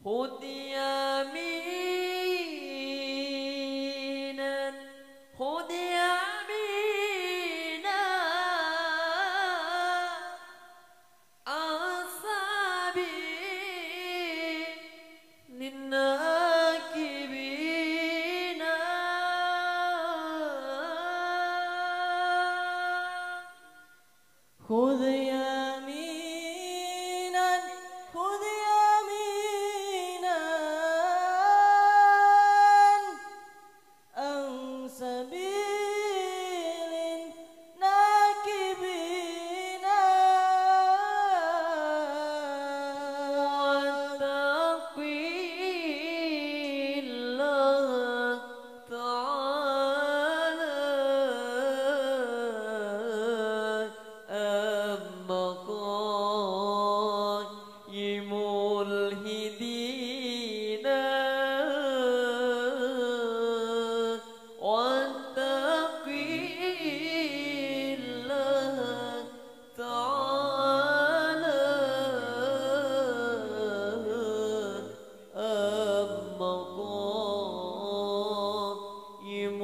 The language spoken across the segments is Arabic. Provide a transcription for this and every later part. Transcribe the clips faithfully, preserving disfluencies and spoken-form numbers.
خذ يمينا خذ يمينا أصابي للناكبين خذ يمينا خذ يمينا عن سبيل الناكبين واتقي الله تعالى مقايم الهدين واتقي الله تعالى مقايم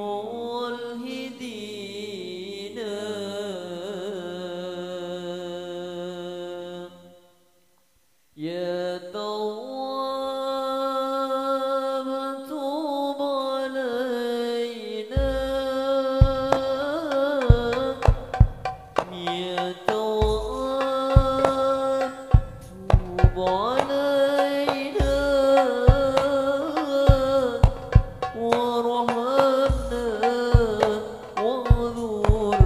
الهدين يا تواب توب علينا يا تواب توب علينا وارحمنا واعذر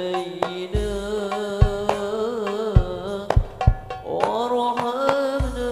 إلينا وارحمنا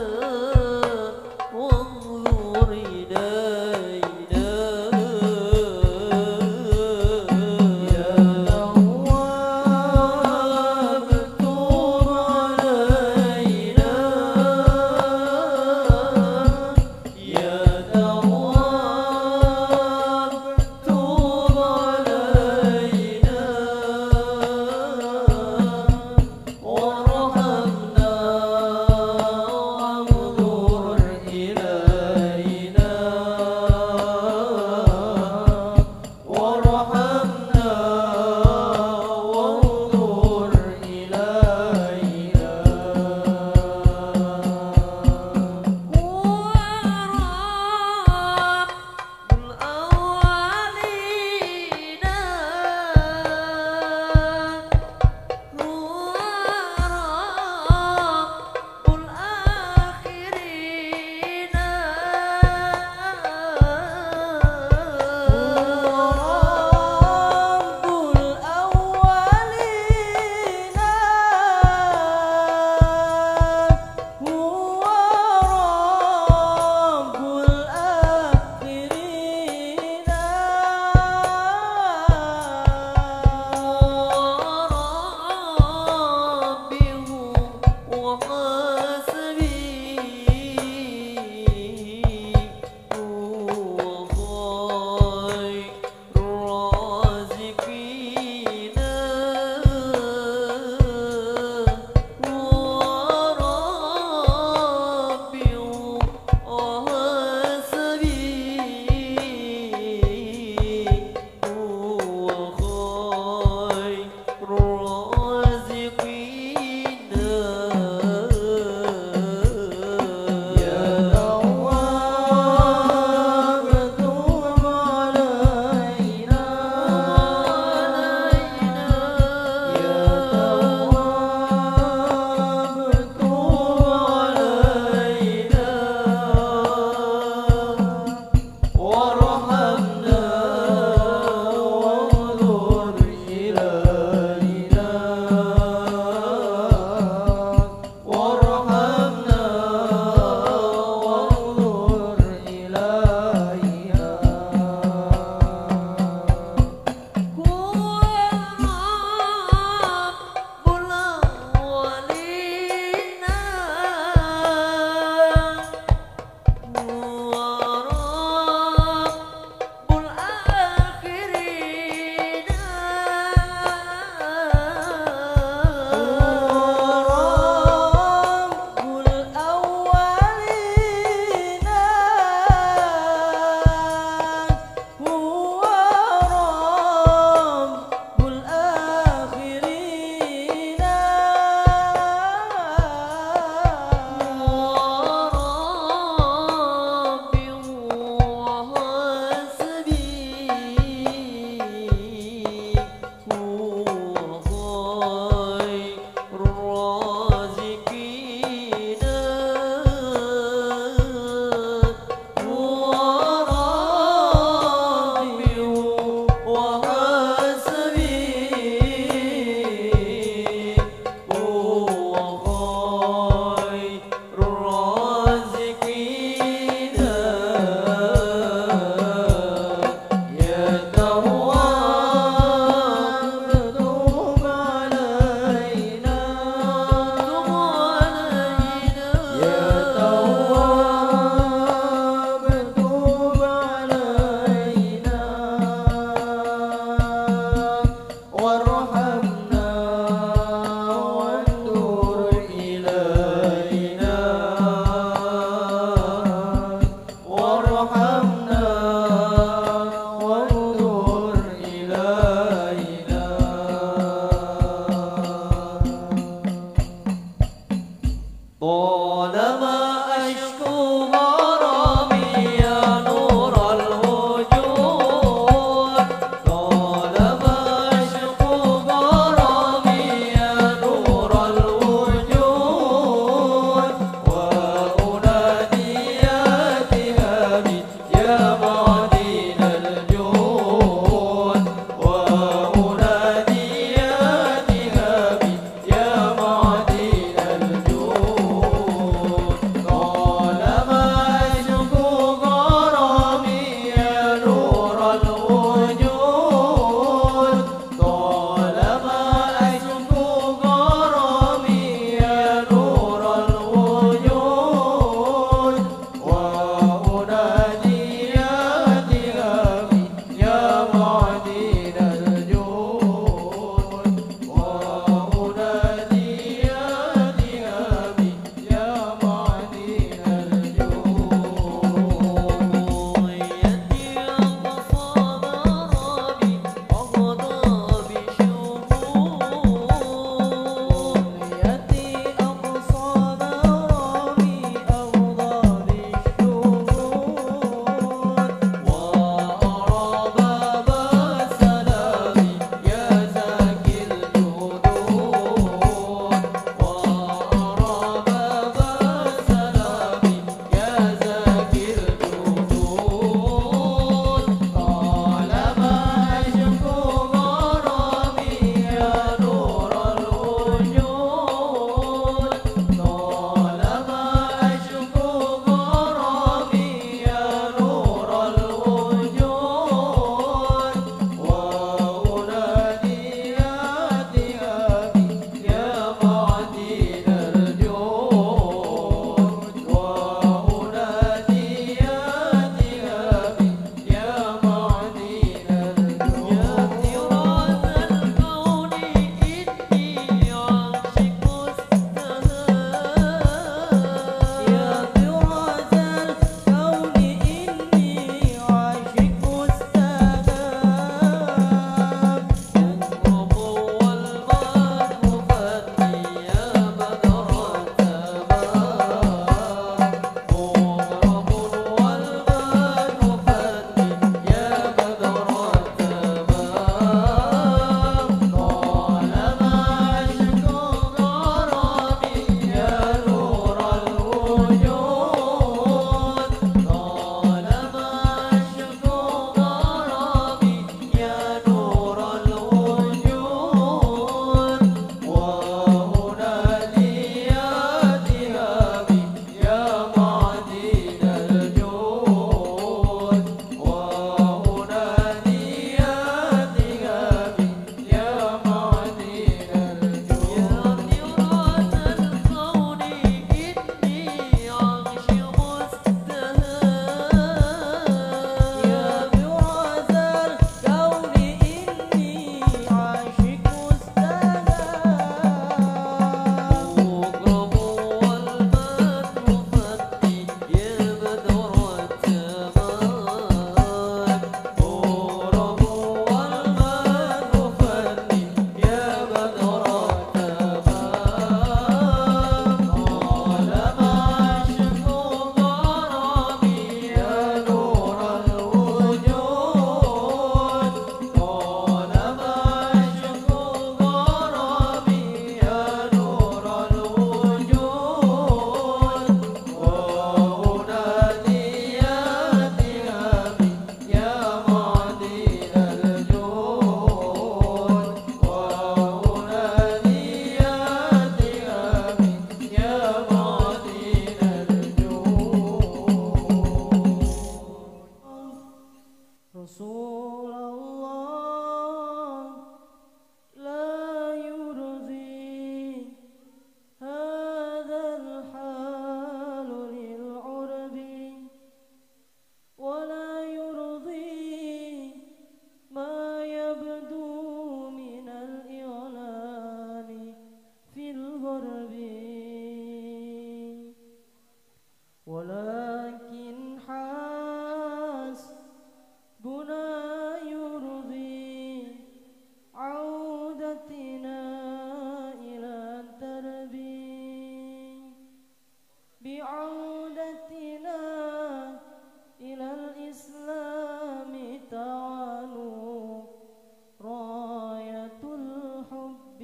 بعودتنا إلى الإسلام تعالوا راية الحب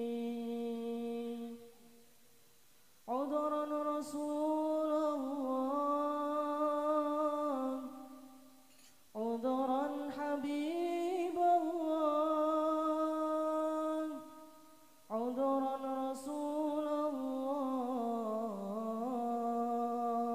عذرا رسول الله عذرا حبيب الله عذرا رسول الله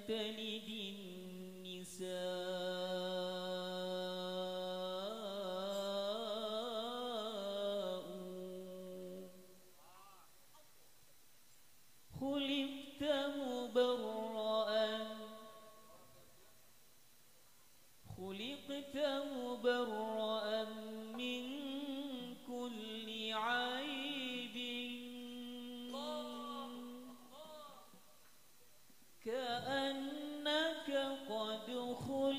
تلد النساء خلقت مبرأ خلقت مبرأ من كل عيب كأنك قد خلقت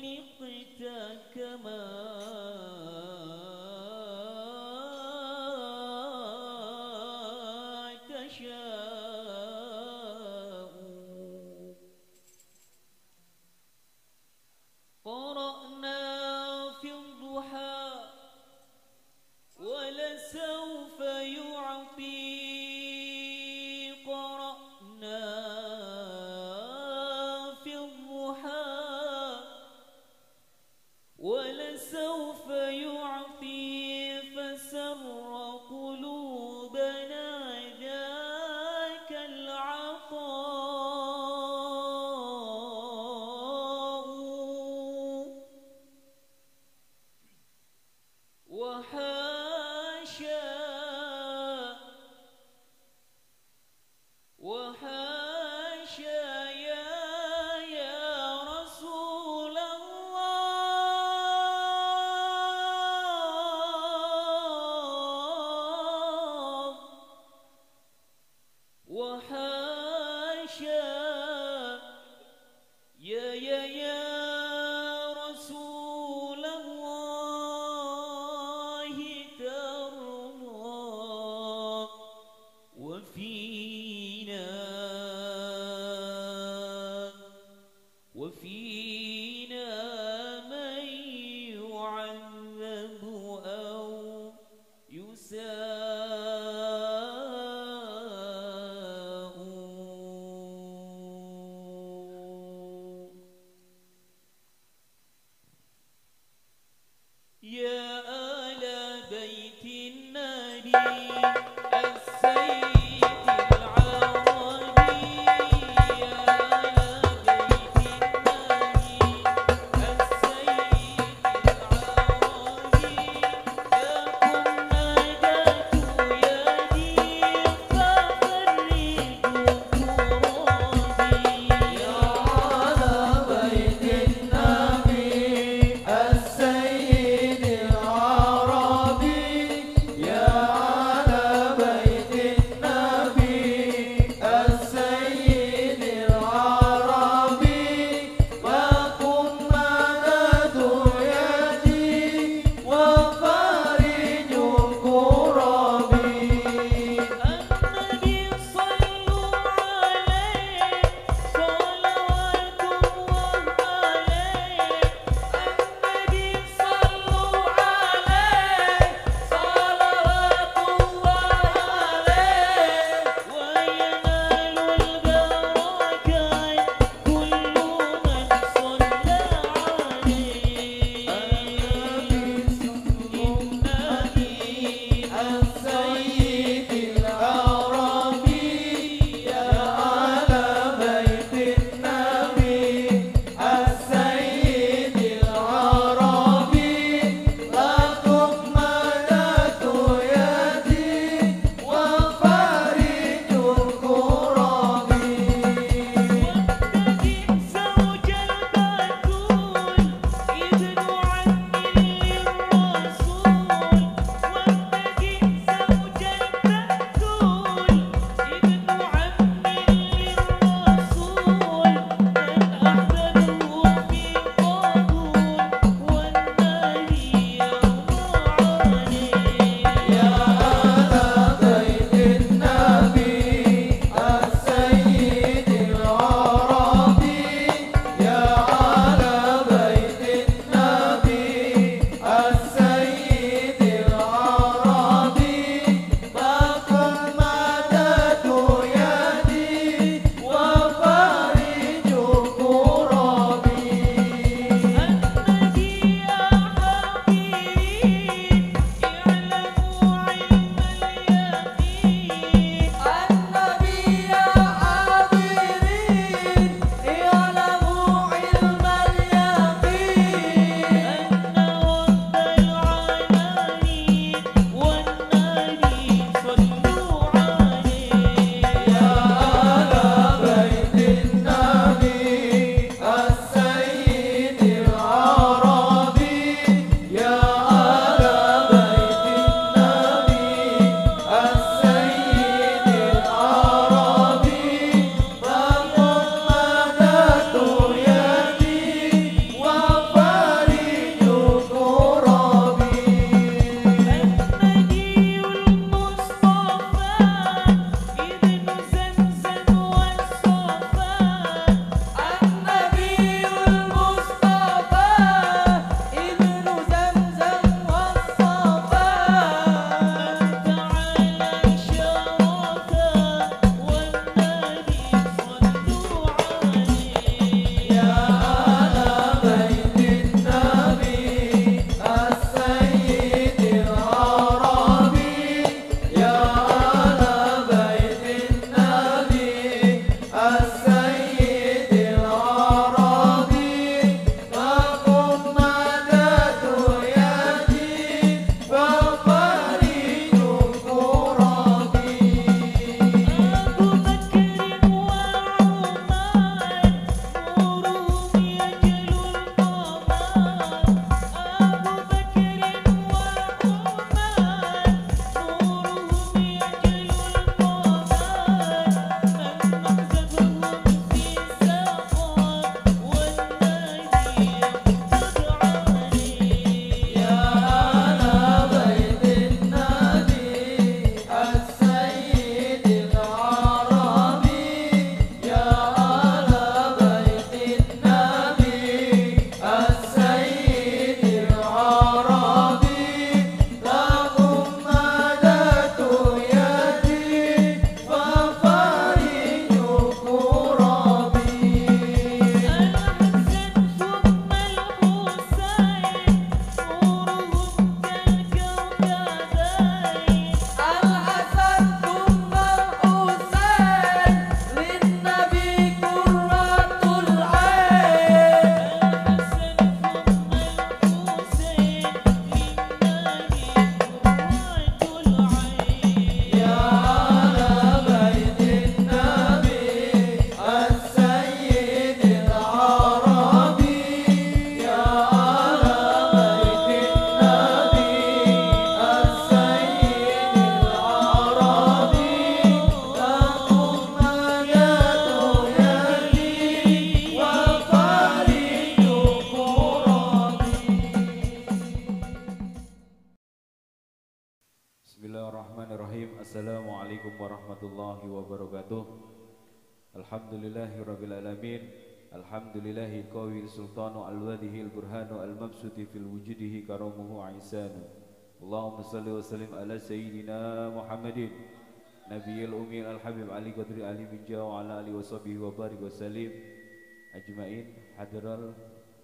Assalamualaikum warahmatullahi wabarakatuh. Alhamdulillahi rabbil alamin. Alhamdulillahi qawil sultanu al-wadihil burhanu al-mabsuti fil wujudihi karamuhu aisanu. Allahumma salli wa sallim ala sayyidina Muhammadin Nabiyil ummi al-habib Ali Qadri Ali bin Jawa ala alihi wa sahbihi wa barik wa salim ajma'in. Hadiral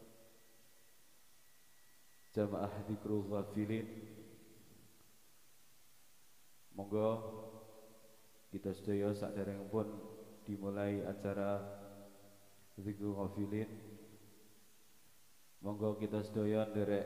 jamaah dzikrul ghafilin, monggo kita sedaya saderengipun dimulai acara dzikrul ghafilin. Monggo kita sedaya nderek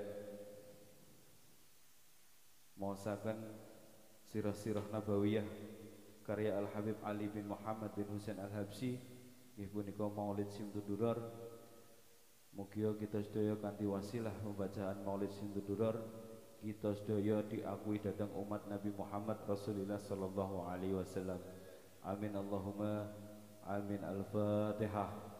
maosaken sirah-sirah nabawiyah karya Al-Habib Ali bin Muhammad bin Husain Al-Habsyi nggih punika Maulid Simtudurar. Mugia kita sedaya kanthi wasilah pembacaan Maulid Simtudurar kita sedaya diakui datang umat Nabi Muhammad Rasulullah sallallahu alaihi wasallam. Amin Allahumma amin. Al-Fatihah.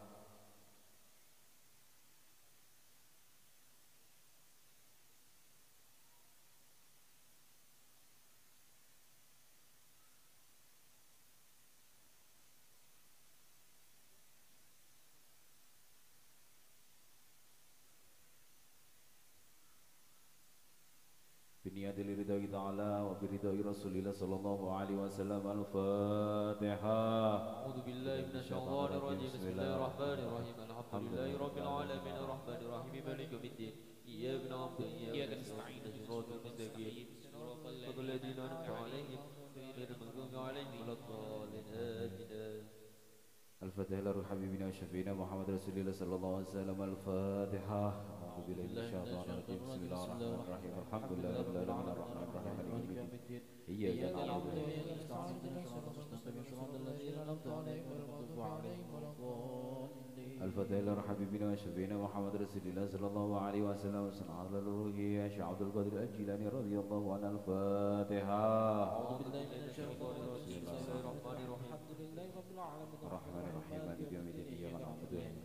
بنيادي لرضاك تعالى وبرضاء رسول الله صلى الله عليه وسلم. الفاتحة. أعوذ بالله من الشيطان الرجيم. بسم الله الرحمن الرحيم. الحمد لله رب العالمين الرحمن الرحيم مالك يوم الدين. إياك نعبد وإياك نستعين صراط المستقيم صراط الذين أنعمت عليهم غير المغضوب عليهم ولا الضالين آمين. الفاتحة لروح حبيبنا وشفينا محمد رسول الله صلى الله عليه وسلم. الفاتحة. أعوذ بالله من الشيطان الرجيم. بسم الله الرحمن الرحيم. الحمد لله رب العالمين الرحمن الرحيم مالك يوم الدين. إياك نعبد وإياك نستعين اهدنا الصراط المستقيم صراط الذين أنعمت عليهم غير المغضوب عليهم ولا الضالين. الفاتحة لروح حبيبنا وشفينا محمد رسول الله صلى الله عليه وسلم. سنعاد لروح الشيخ عبد القادر الجيلاني رضي الله عنه. الفاتحة. أعوذ بالله من الشيطان الرجيم. بسم الله الرحمن الرحيم. الحمد لله رب العالمين الرحمن الرحيم مالك يوم الدين. إياك نعبد وإياك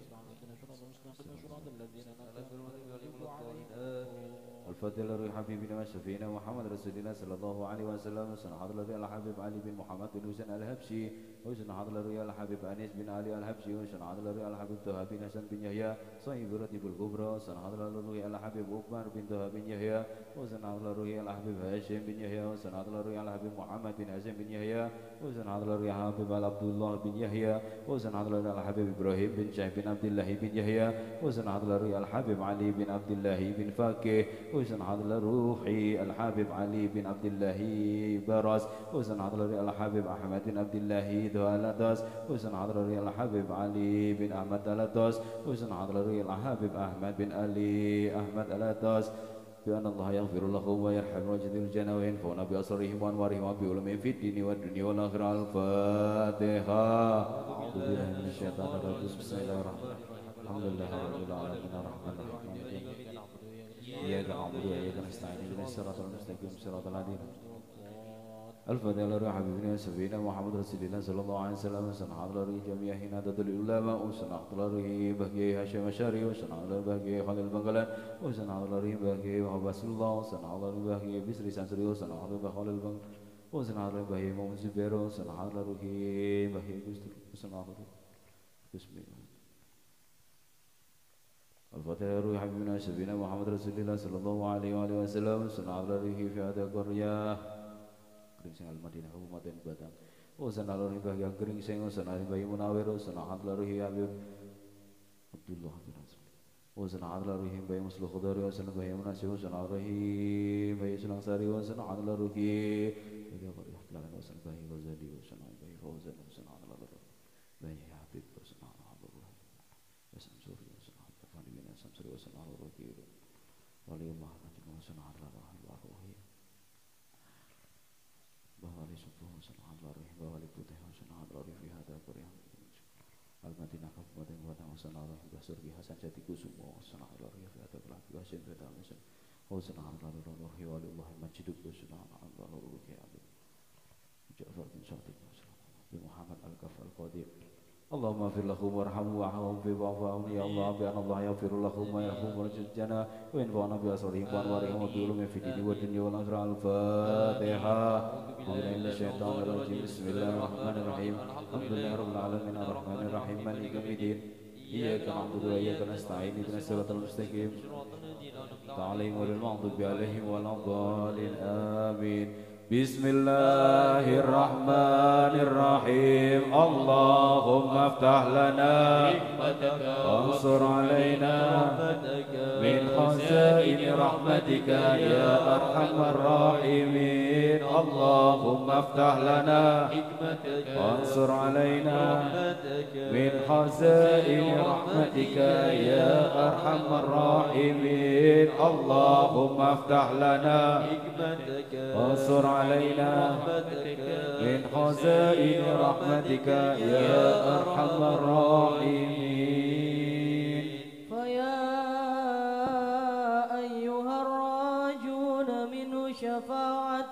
الفاتحة لروح حبيبنا وشفينا محمد رسول الله صلى الله عليه وسلم. سنعاد لروح الحبيب علي بن محمد بن حسين الهبشي. وسنعاد لروح الحبيب أنيس بن علي الهبشي. وسنعاد لروح الحبيب طه بن حسن بن يحيى صاحب رتب الكبرى. سنعاد لروح الحبيب عثمان بن طه بن يحيى. وسنعاد لروح الحبيب هاشم بن يحيى. وسنعاد لروح الحبيب محمد بن حسين بن يحيى. وسنعاد لروح الحبيب عبد الله بن يحيى. وسنعاد لروح الحبيب إبراهيم بن شيخ بن عبد الله بن يحيى. وسنعاد لروح الحبيب علي بن عبد الله بن فاكه. وسنعاد لروح الحبيب علي بن عبد الله براس. وسنعاد لروح الحبيب أحمد بن عبد الله دوالداس. وسنعاد لروح الحبيب علي بن أحمد الداس. وسنعاد لروح الحبيب أحمد بن علي أحمد الداس. بأن الله يغفر له ويرحم ويجزي الجنة وينفعنا بأسرارهم وأنوارهم وبعلومهم في الدين والدنيا والآخرة. الفاتحة. أعوذ بالله من الشيطان الرجيم. بسم الله الرحمن الرحيم. الحمد لله رب العالمين الرحمن الرحيم إياك نعبد وإياك نستعين اهدنا الصراط المستقيم صراط الذين الفاتحة لروح حبيبنا وسيدنا محمد رسول الله صلى الله عليه وسلم. سنعاد لروح جميع نادة العلماء. وسنعاد لروح بهجي هاشم الشاري. وسنعاد لروح بهجي خالد البنغلان. وسنعاد لروح بهجي وحبس الله. وسنعاد لروح بهجي بسري سانسري. وسنعاد لروح خالد البنغلان. وسنعاد لروح بهجي محمد زبير. وسنعاد لروح بهجي كستر. وسنعاد لروح بسم الله. الفاتحة لروح حبيبنا وسيدنا محمد رسول الله صلى الله عليه وآله وسلم. سنعاد لروح في هذا القرية Geringsing Al-Madinah Kabupaten Batang. Oh sana lari bagi Geringsing, oh sana bagi Munawir, oh sana lari Habib Abdullah bin Azmi. Oh sana lari bagi Muslim Khudari, oh sana bagi Munasib, oh sana lari bagi Sunan Sari, oh sana lari bagi Qari Ahlan, oh sana bagi Ghazali, oh sana bagi Fauzan, oh sana lari bagi Habib, oh sana Abdullah. Ya Samsuri, oh sana Fani bin Samsuri, oh sana lari Waliullah, oh sana lari bahwa li subuh sanad lari bahwa li putih sanad lari fi hada qarya Al-Madinah Kabupaten Batang sanad lari basur bi Hasan Jati Kusumo sanad lari fi hada qarya bi Hasan Jati Kusumo oh sanad lari lari walillah majiduk sanad lari fi hada Ja'far bin Sadiq bi Muhammad Al-Kaf Al-Qadir اللهم اغفر لهم وارحمهم واعفهم في وعفهم يا الله بأن الله يغفر لهم ويرحمهم ويرجعنا وينفعنا بأسرارهم وأنوارهم وبعلومهم في الدين والدنيا والآخرة. الفاتحة. أعوذ بالله من الشيطان الرجيم. بسم الله الرحمن الرحيم. الحمد لله رب العالمين الرحمن الرحيم مالك يوم الدين إياك نعبد وإياك نستعين اهدنا الصراط المستقيم صراط عليهم غير المغضوب عليهم ولا الضالين آمين. بسم الله الرحمن الرحيم. اللهم افتح لنا وانصر علينا من خزائن رحمتك يا أرحم الراحمين. اللهم افتح لنا وانصر علينا من خزائن رحمتك يا أرحم الراحمين. اللهم افتح لنا وانصر علينا من خزائن رحمتك يا أرحم الراحمين. فيا أيها الراجون منه شفاعة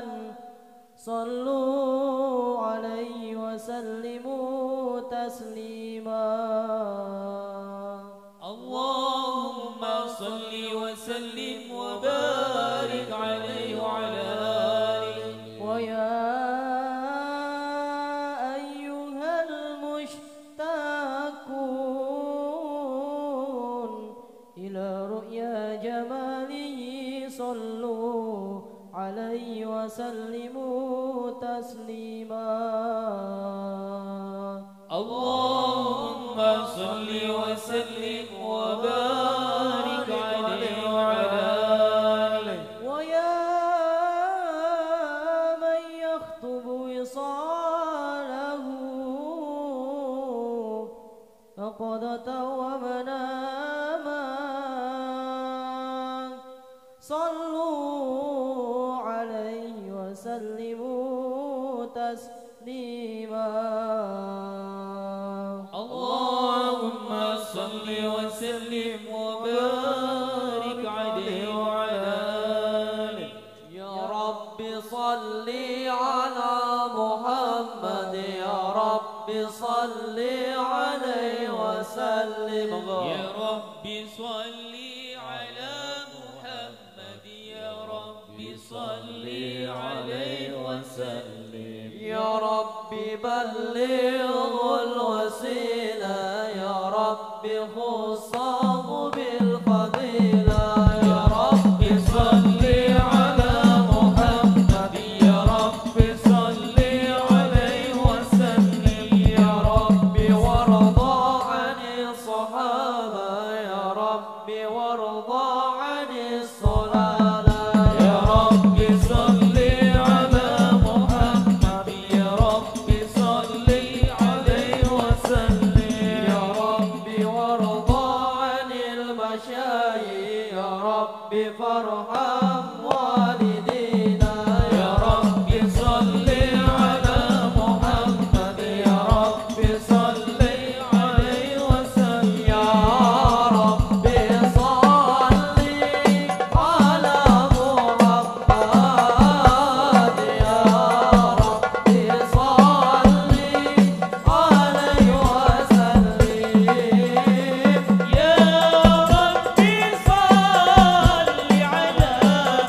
صلوا عليه وسلموا تسليما. اللهم صل وسلم وبارك عليه وعلى آله. ويا أيها المشتاقون إلى رؤيا جماله صلوا عليه وسلموا تسليما. اللهم صل وسلم وبارك عليه وعلى آله. ويا من يخطب وصاله يقظة ومناما صلوا عليه وسلموا تسليما. اللهم صل وسلم وبارك عليه وعلى آله. يا رب صل على محمد يا رب صل عليه وسلم. يا رب صل على محمد يا رب صل عليه وسلم. يا رب بلغ الوسيلة يا رب خصه بالفضيلة. يا رب صل على محمد يا رب صل عليه وسلم. يا رب وارضى عن الصحابة يا رب وارضى عن الصلالة. يا رب صل على محمد يا رب صل عليه وسلم. يا رب وارضى عن المشايخ يا رب فارحم والدينا. يا رب صل على محمد يا رب صل عليه وسلم. يا رب صل على محمد يا رب صل عليه وسلم. يا رب صل على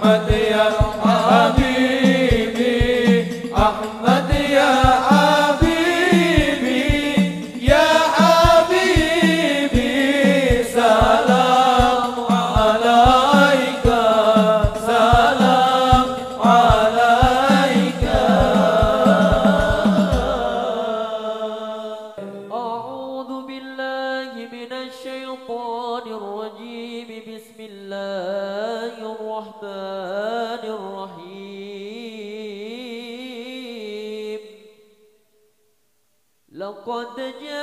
أحمد يا حبيبي أحمد يا حبيبي يا حبيبي سلام عليك سلام عليك أعوذ بالله من الشيطان الرجيم بسم الله الرحمن الرحيم لقد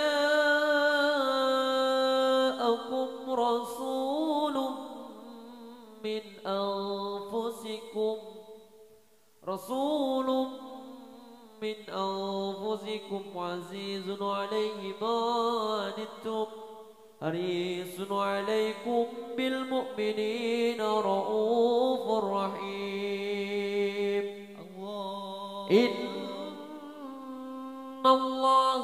جاءكم رسول من أنفسكم رسول من أنفسكم عزيز عليه ما عنتم حريص عليكم بالمؤمنين رؤوف رحيم إن الله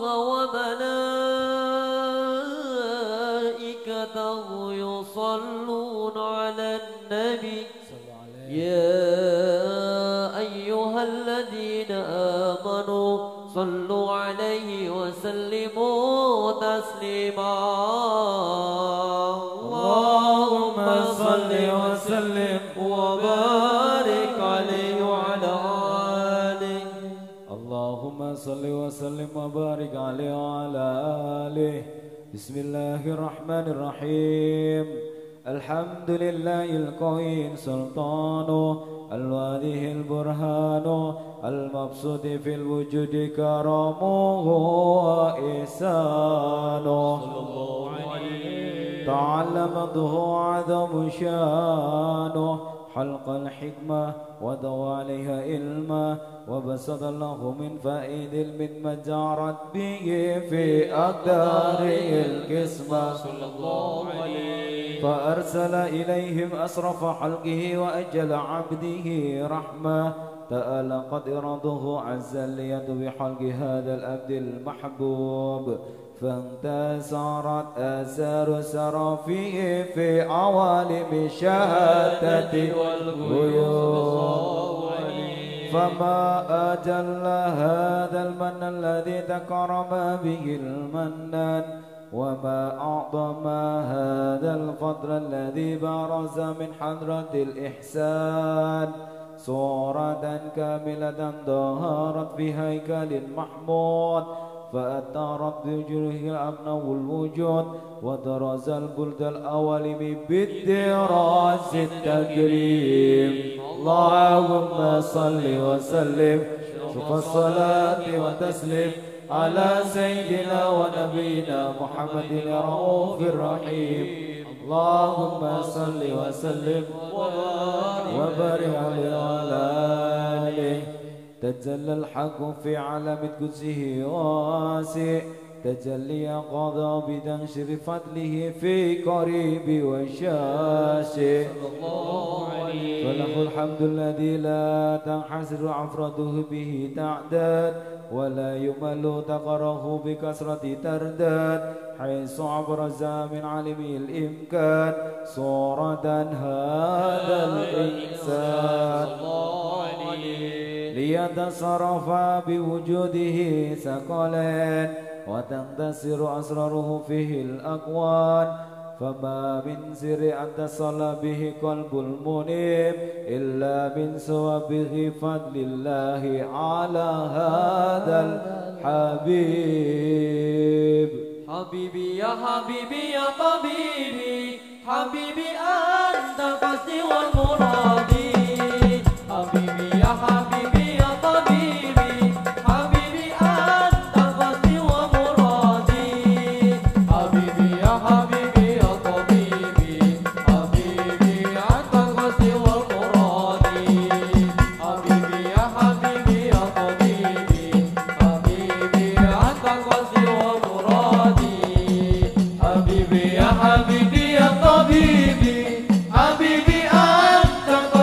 وملائكته يصلون على النبي يا أيها الذين آمنوا صلوا عليه وسلموا تسليما اللهم صل وسلم وبارك عليه وعلى آله اللهم صل وسلم وبارك عليه وعلى آله بسم الله الرحمن الرحيم الحمد لله القوي سلطانه الواضح البرهان المبسوط في الوجود كرمه وإحسانه تعالى مده عظم شانه حلق الحكمة وضوى عليها علما وبسط الله من فائد علم ما جارت به في أقداره القسمة فأرسل إليهم أسرف حلقه وأجل عبده رحمة تألى قد إراده عز الليد بحلق هذا الأبد المحبوب فانتسرت آثار سرافيه في عوالم شهادة والغيوب فما أجل هذا المن الذي تكرم به المنان وما أعظم هذا الفضل الذي برز من حضرة الإحسان صورة كاملة ظهرت في هيكل محمود فأثارت بوجوه أبناء الوجود ودرز البلد الأول بالدراس التكريم اللهم صل وسلم شوف الصلاة وتسليم على سيدنا ونبينا محمد الرؤوف الرحيم اللهم صل وسلم وبارك عليه وعلى آله تجلى الحق في علامة قدسه واسع تجلي قضى بتنشر فضله في قريب وشاشع فله الحمد الذي لا تنحسر عفرته به تعداد ولا يمل تقره بكثرة ترداد حيث أبرز من علمه الإمكان صورة هذا الإنسان ليتصرف بوجوده ثقلين وتندثر أسراره فيه الأكوان فما من سر أن تصل به قلب المنيب إلا من سوابه فضل الله على هذا الحبيب حبيبي يا حبيبي يا طبيبي حبيبي أنت قصدي والمرادي حبيبي يا حبيبي يا طبيبي حبيبي أنت قصدي ومرادي حبيبي يا حبيبي يا طبيبي حبيبي أنت قصدي ومرادي حبيبي يا حبيبي يا طبيبي حبيبي أنت قصدي ومرادي حبيبي يا حبيبي يا طبيبي حبيبي أنت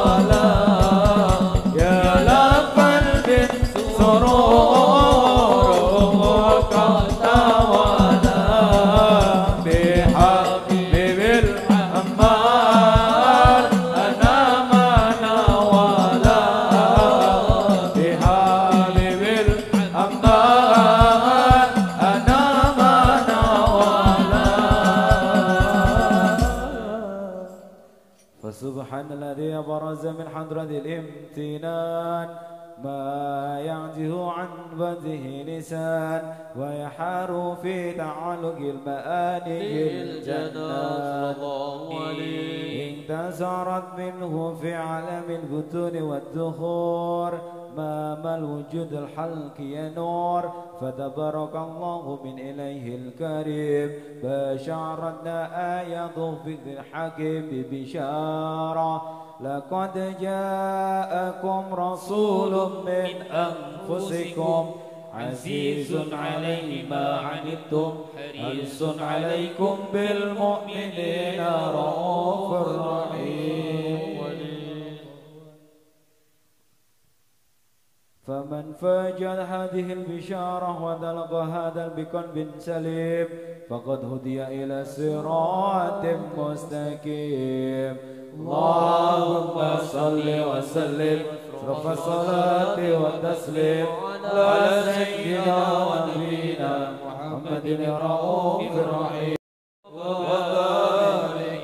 ولا يا لقلب سرور وقد تولى بحبيب الأمان أنا ما نوالى بحبيب الأمان أنا ما نوالى. فسبحان الذي برز من حضرة الامتنان ما يعجه عن بذه لسان ويحار في تعلق المآني الجنات انتزرت منه في عالم البطون والدخور ما ما الوجود الحلق ينور فتبارك الله من إليه الكريم بشارتنا آيات في الحكيم ببشارة لقد جاءكم رسول من أنفسكم عزيز عليه ما عنتم حريص عليكم بالمؤمنين رؤوف رحيم. فمن فاجأ هذه البشارة ودلق هذا بقلب سليم فقد هدي إلى صراط مستقيم. اللهم صل وسلم رفع الصلاة والتسليم على سيدنا ونبينا محمد الرؤوف الرحيم وبارك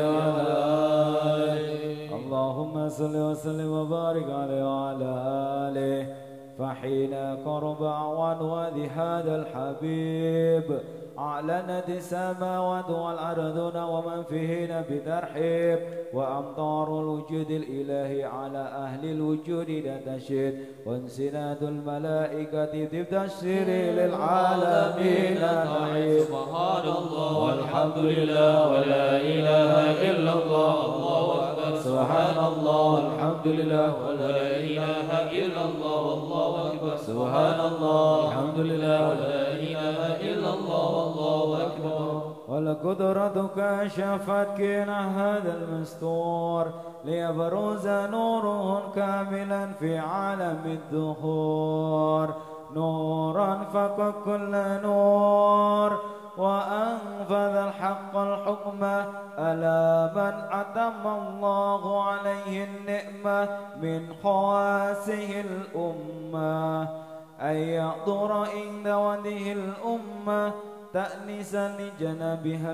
عليه. اللهم صل وسلم وبارك عليه وعلى آله. فحين قرب أعوان وادي هذا الحبيب أعلنت السماوات والأرضون ومن فيهن بترحيب وأمطار الوجود الإلهي على أهل الوجود تنشد وانسناد الملائكة تبشر للعالمين نعيم. سبحان الله والحمد لله ولا إله إلا الله الله أكبر. سبحان الله الحمد لله ولا إله إلا الله والله أكبر. سبحان الله الحمد لله ولا إله إلا الله والله أكبر. ولقدرتك شفت كنا هذا المستور ليبرز نوره كاملا في عالم الدهور نورا فوق كل نور وأنفذ الحق الحكم ألا من أتم الله عليه النعمة من خواصه الأمة أن يحضر عند وجه الأمة تأنيسا لجنبها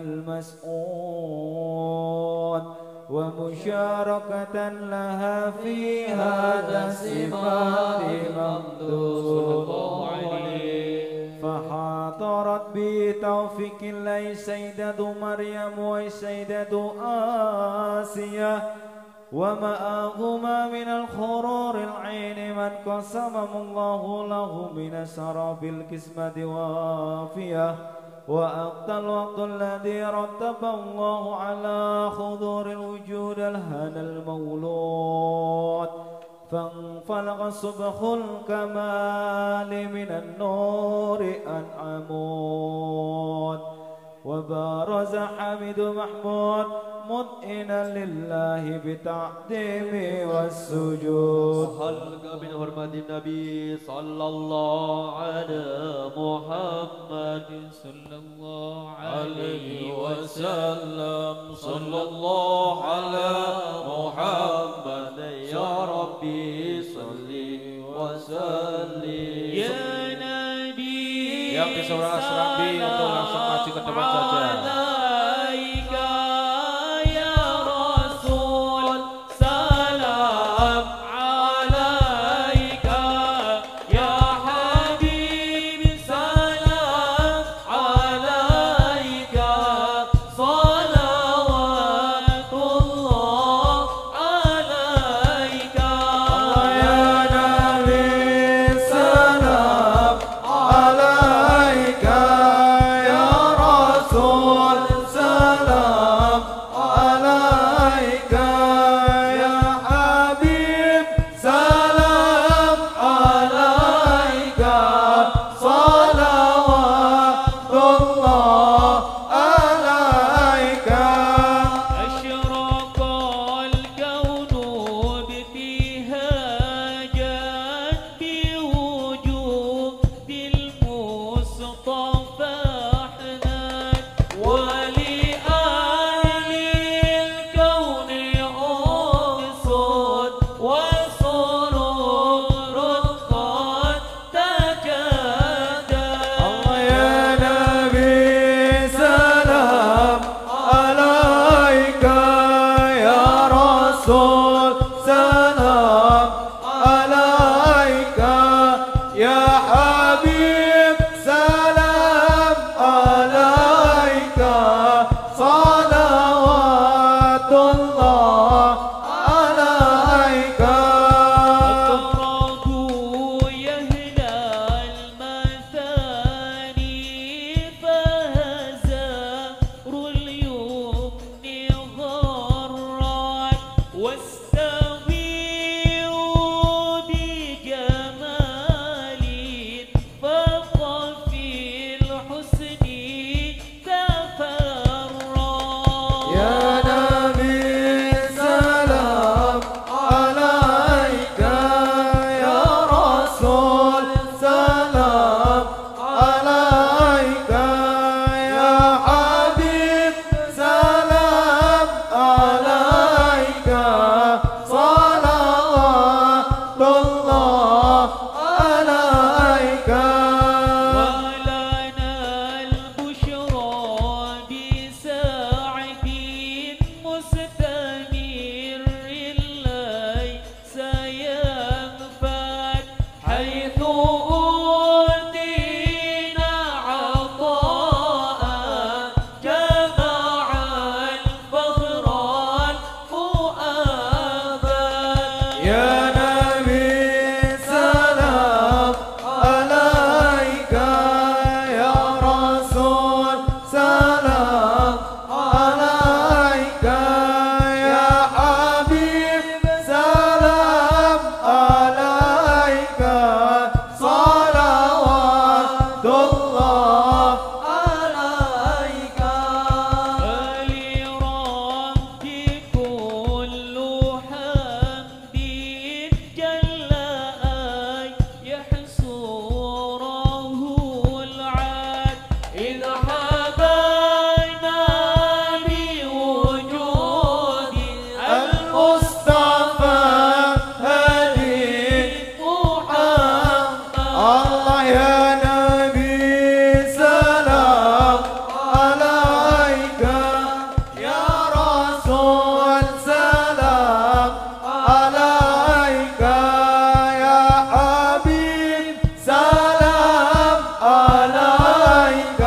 المسؤول ومشاركة لها في هذا الصفات ممدود. فحاضرت بتوفيق الله سيدة مريم وسيدة آسيا ومعهما من الخرور العين من قسمهم الله له من الشراب القسمة وافية وأقضى الوقت الذي رتب الله على حضور الوجود الهنا المولود فانفلق صبح الكمال من النور أنعمود وبارز حمد محمود مطئنا لله بالتعظيم والسجود. حلق من حرمة النبي صلى الله على محمد صلى الله عليه وسلم صلى الله على محمد يا ربي صل وسلم يا نبي. Yang di saudara Serambi untuk langsung maju ke depan saja. Rasul وسرور قد تجدد. الله يا نبي سلام عليك يا رسول سلام عليك يا حبيب سلام عليك صلوات الله عليك. اقربوا يا أهل المثاني فهزار اليمن غرا واستغيروا بجمال فاق في الحسن تفرا. يا نبي سلام عليك يا رسول سلام عليك يا حبيب سلام عليك صلوات الله عليك. ولنا البشرى بسعد مستمر ليس ينفد حيث أوتينا عطاء جمع الفخر المؤبد. يا نبي سلام عليك يا رسول سلام عليك يا حبيب سلام عليك صلوات الله عليك. فلربك كل حمد جل أن يحصره العاد إذ حبانا بوجود المصطفى هدي محمد. الله يا نبي سلام عليك يا رسول سلام عليك يا حبيب سلام عليك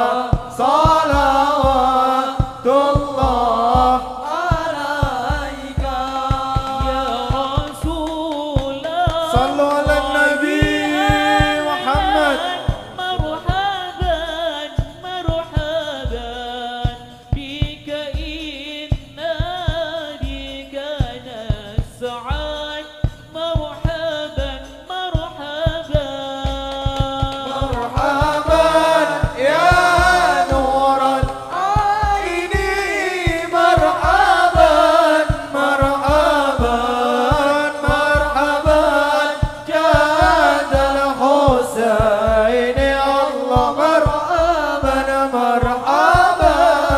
صلوات الله عليك. يا رسول صلوا على النبي محمد. مرحبا مرحبا بك إنا بك نسعد. مرحبا مرحبا مرحبا يا نور العين مرحبا مرحبا مرحبا جاد الحسين الله مرحبا مرحبا.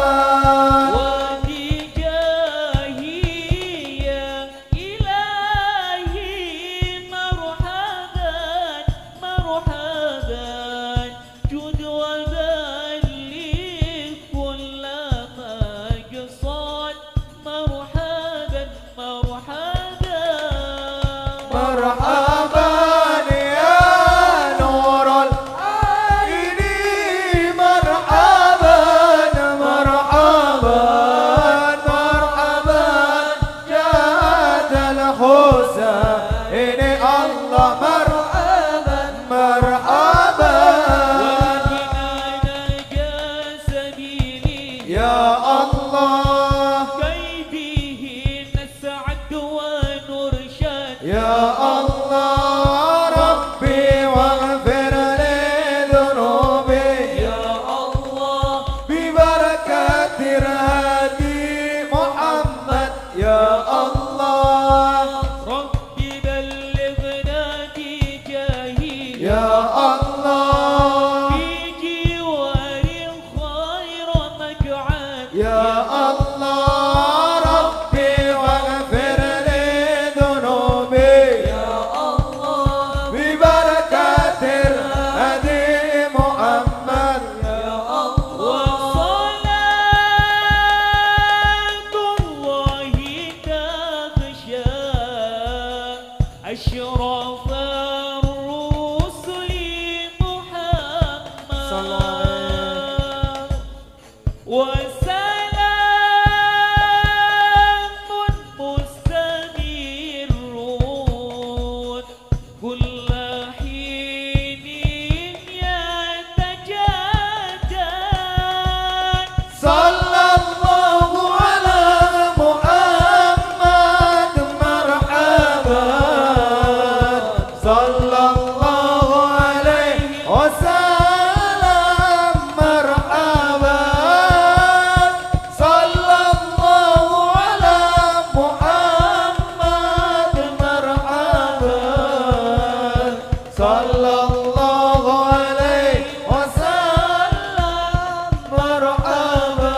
وبجاهي يا إلهي مرحبا مرحبا جد وبلغ كل مقصد. مرحبا مرحبا مرحبا يا نور العين مرحبا مرحبا مرحبا جاد الحسين الله مرحبا مرحبا. وبنا نجا سبيلي يا الله كي به نسعد ونرشد. يا الله ربي واغفر لي ذنوبي يا الله ببركة الهادي محمد يا الله ربي بلغنا بجاهي يا الله في جوار خير مقعد. يا الله ربي واغفر لي ذنوبي أشرف الرسل محمد صلى الله عليه وسلام مستمر كل حين يتجدد صلى الله على محمد مرحبا صلى الله عليه وسلم مرحبا صلى الله على محمد مرحبا صلى الله عليه وسلم مرحبا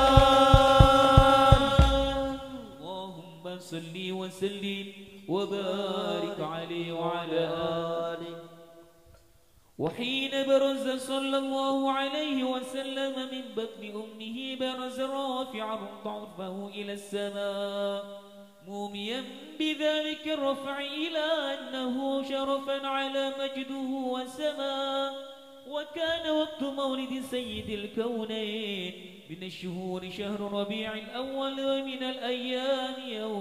اللهم صل وسلم وبارك عليه وعلى آله وحين برز صلى الله عليه وسلم من بطن أمه برز رافعا ضعفه إلى السماء موميا بذلك الرفع إلى أنه شرفا على مجده وسماء وكان وقت مولد سيد الكونين من الشهور شهر ربيع الأول ومن الأيام يوم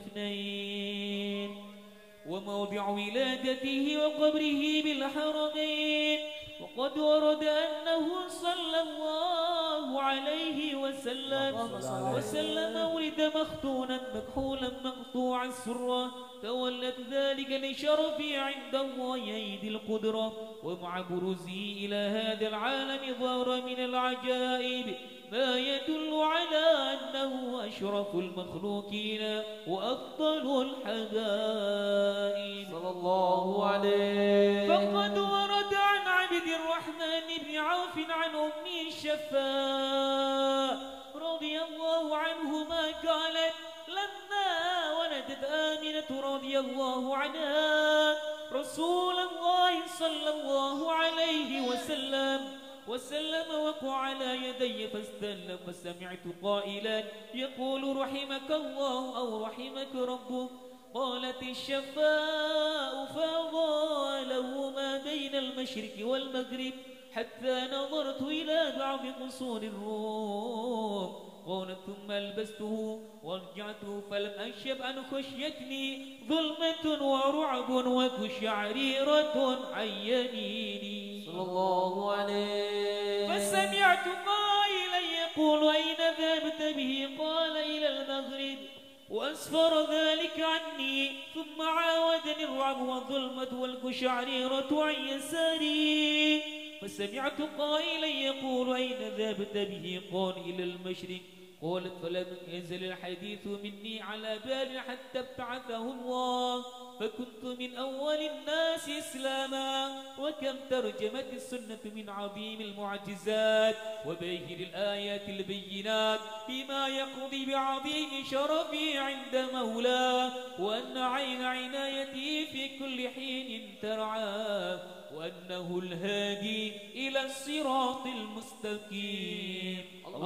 الاثنين وموضع ولادته وقبره بالحرمين وقد ورد أنه صلى الله عليه وسلم وسلم ولد مختونا مكحولا مقطوع السرة تولت ذلك لشرفه عند الله أيدي القدرة ومع بروزه إلى هذا العالم ظهر من العجائب ما يدل على أنه أشرف المخلوقين وأفضل الحبائب صلى الله عليه. فقد ورد عن عبد الرحمن بن عوف عن أمه الشفاء رضي الله عنهما قالت لما ولدت آمنة رضي الله عنها رسول الله صلى الله عليه وسلم وسلم وقع على يدي فاستلم فسمعت قائلا يقول رحمك الله أو رحمك ربك قالت الشفاء فأضاله ما بين المشرق والمغرب حتى نظرت إلى بعض قصور الروم قالت ثم ألبسته ورجعت فلم أنشب أن خشيتني ظلمة ورعب وكشعريرة عن يميني صلى الله عليه. فسمعت قائلا يقول أين ذهبت به قال إلى المغرب وأسفر ذلك عني ثم عاودني الرعب والظلمة والكشعريرة عن يساري فسمعت قائلا يقول أين ذهبت به قال إلى المشرق قالت فلم ينزل الحديث مني على بال حتى ابتعثه الله فكنت من أول الناس إسلاما وكم ترجمت السنة من عظيم المعجزات وباهر الآيات البينات بما يقضي بعظيم شرفي عند مولاه وأن عين عنايته في كل حين ترعاه وأنه الهادي إلى الصراط المستقيم.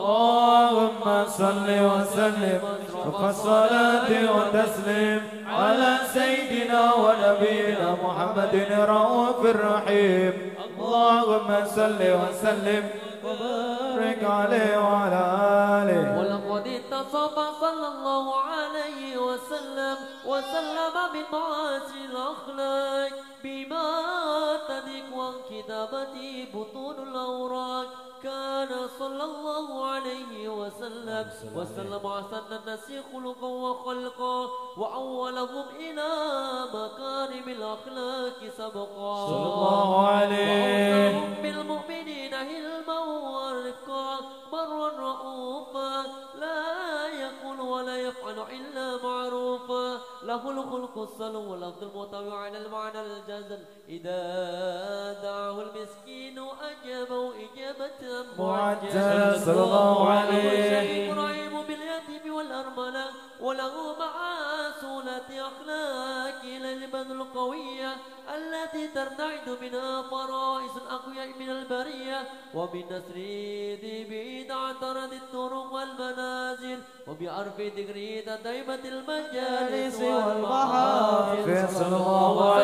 اللهم صل وسلم فوق الصلاة والتسليم على سيدنا ونبينا محمد الرؤوف الرحيم. اللهم صل وسلم وبارك عليه وعلى آله. ولقد اتصف صلى الله عليه وسلم وسلم من معاصي الأخلاق بما تدق وكتابته بطون الأوراق كان صلى الله عليه وسلم وسلم أحسن الناس خلقا وخلقا وأولهم إلى مكارم الأخلاق سبقا صلى الله عليه. وأوصاهم بالمؤمنين علما ورفقا برا رؤوفا لا يقول ولا يفعل إلا معروفا له الخلق السلو واللفظ المطوع على المعنى الجزل إذا دعاه المسكين أجابه إجابة معجزة صلى الله عليه. رحيم باليتيم والأرملة وله مع سولة أخلاق للبذل القوية التي ترتعد منها فرائس الأقوياء من البرية ومن نسر ذي اعترض الطرق والمنازل وبعرف ذكره دائمة المجالس والمحافل صلى الله عليه.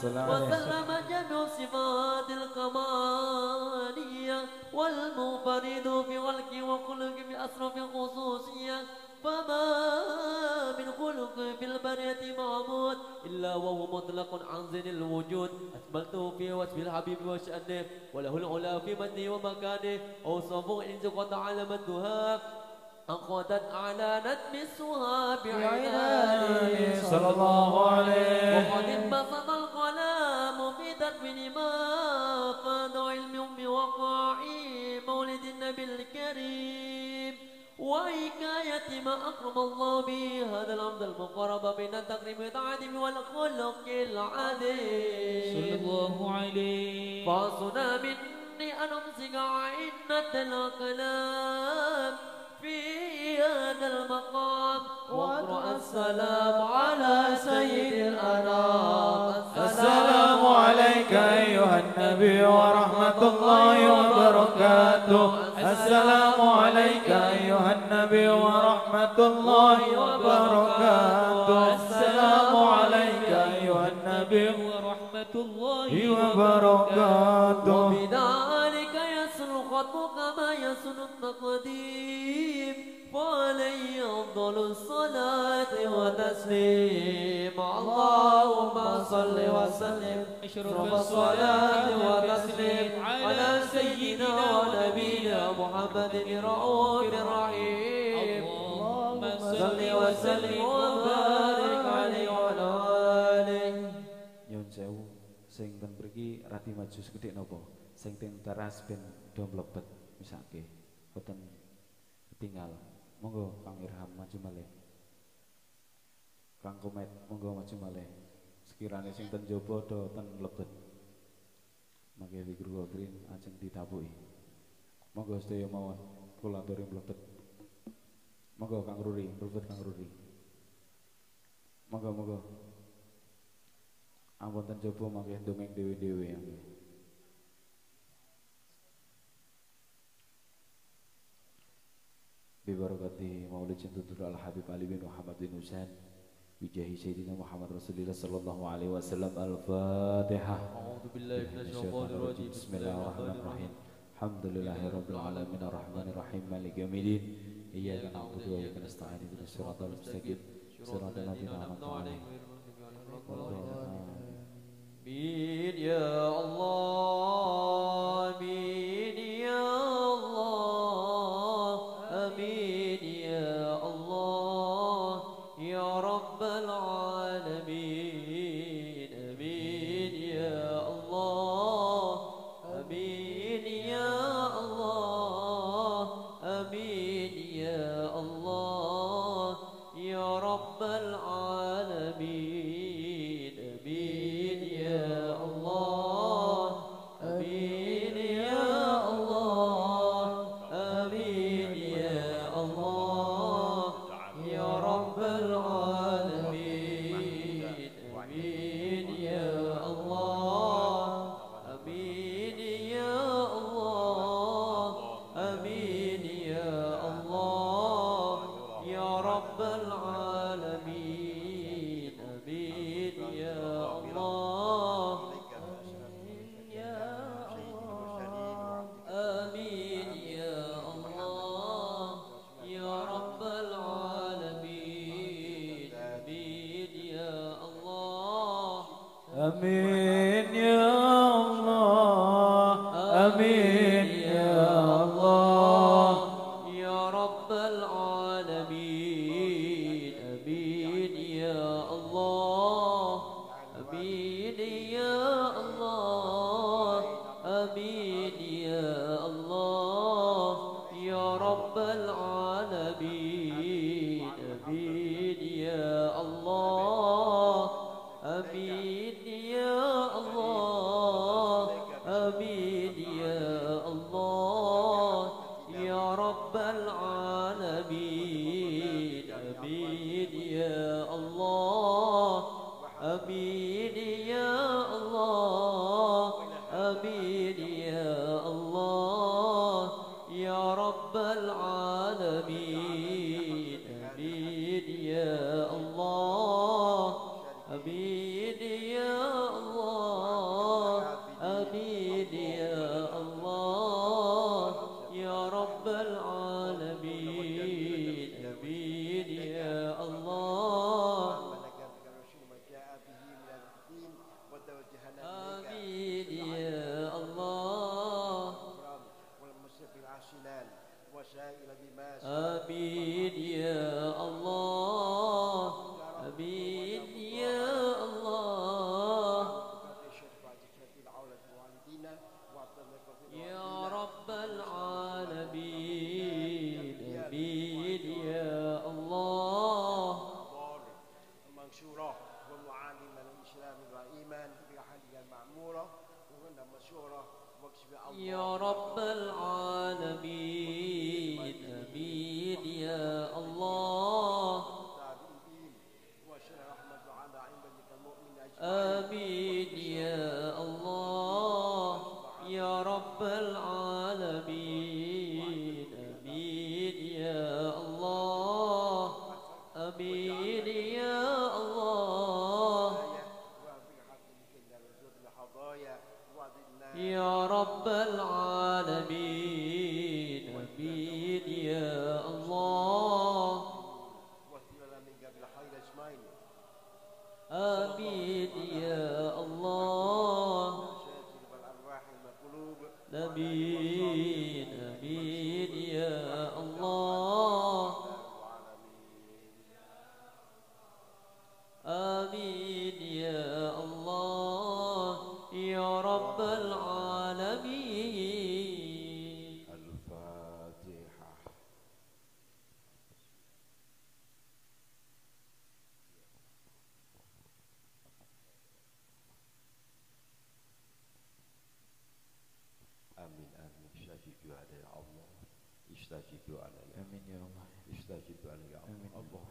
صل عليه وسلم جميع صفات الكمالية والمنفرد في خلق وخلق بأسرف خصوصية فما من خلق في البرية معبود إلا وهو مطلق عن زين الوجود أكملته في وصف الحبيب وشأنه وله العلا في مده ومكانه أوصفه إن قد علمتها أخذت على نتم السها بعينه صلى الله عليه وقد انبسط القلم في تدوين ما فاد علم بوقاع مولد النبي الكريم وحكاية ما أكرم الله به هذا العبد المقرب بين التكريم والتعظيم والخلق العظيم صلى الله عليه فاصنا مني أن أمسك عينة الكلام في هذا المقام واقرأ السلام على سيد الأنام السلام عليك أيها النبي ورحمة الله وبركاته السلام عليك أيها النبي ورحمة الله وبركاته السلام عليك أيها النبي ورحمة الله وبركاته وبذلك يسر الخطب كما يسر التقديم وعليه أفضل الصلاة وتسليم اللهم صل وسلم أشرف الصلاة وتسليم على سيدنا ونبينا محمد الرؤوف الرحيم اللهم صل وسلم وبارك عليه وعلى آله. Nyun sewu sing ten mriki radi maju sekedhik napa sing teng teras ben do mlebet misake boten tinggal monggo Kang Irham maju malih Kang Komet monggo maju malih sekirane sing ten jaba do ten mlebet mangke Fikru Green ajeng ditabuki monggo sedaya mawon kula aturi mlebet monggo Kang Ruri mlebet Kang Ruri monggo monggo ampun ten jaba mangke ndongeng dhewe-dhewe mangke Bibarakati Maulid Cintutur Al-Habib Ali bin Muhammad bin Husain Bijahi Sayyidina Muhammad Rasulullah Sallallahu Alaihi Wasallam Al-Fatihah A'udhu billahi minasyaitonir rajim. Bismillahirrahmanirrahim Alhamdulillahi Rabbil Alamin Ar-Rahmanirrahim Malik Yawmiddin Iyyaka na'budu wa iyyaka nasta'in Ihdinas siratal mustaqim Siratal ladzina an'amta 'alaihim Amin ya Allah Amin ya Allah Amin ya Allah ya Rabbal Alamin Amin ya Allah Amin ya Allah Amin ya Allah ya Rabbal Alamin Amin ya Allah Amin ya Allah ya Rabbal Alamin Amin ya Allah Amin ya Allah Amin ya Allah ya Rabbal Alamin Amin ya Allah Amin ya Allah Amin ya Allah ya Rabbal Alamin Amin ya Allah Amin ya Allah Amin ya Allah ya Rabbal Alamin Amin ya Allah Amin ya Allah ومعالما الإسلام والإيمان بأحدها المعمورة وهن مشهورة واكشف الله يا رب العالمين آمين يا الله آمين يا الله يا رب العالمين آمين يا الله آمين يا الله يا رب العالمين آمين يا الله آمين يا الله آمين آمين يا الله آمين يا الله يا رب العالمين. الفاتحة. آمين آمين استجب دعاء يا الله استجب دعاء يا آمين يا الله استجب دعاء يا الله.